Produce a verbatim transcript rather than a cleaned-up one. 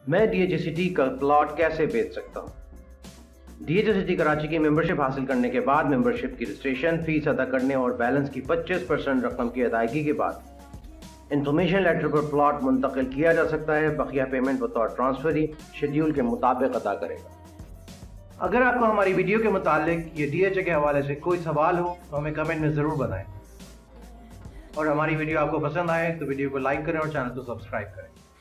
मैं D H A C T का plot कैसे बेच सकता हूँ? D H A C T Karachi की मेंबरशिप हासिल करने के बाद मेंबरशिप की रजिस्ट्रेशन फीस अदा करने और बैलेंस की पच्चीस परसेंट रकम की अदायगी के बाद इंफॉर्मेशन लेटर पर प्लॉट मुंतकिल किया जा सकता है। बकिया पेमेंट बतौर ट्रांसफर शेड्यूल के मुताबिक अदा करेगा। अगर आपको हमारी वीडियो के मुतालिक ये डी एच ए के हवाले से कोई सवाल हो तो हमें कमेंट में ज़रूर बताएं और हमारी वीडियो आपको पसंद आए तो वीडियो को लाइक करें और चैनल को सब्सक्राइब करें।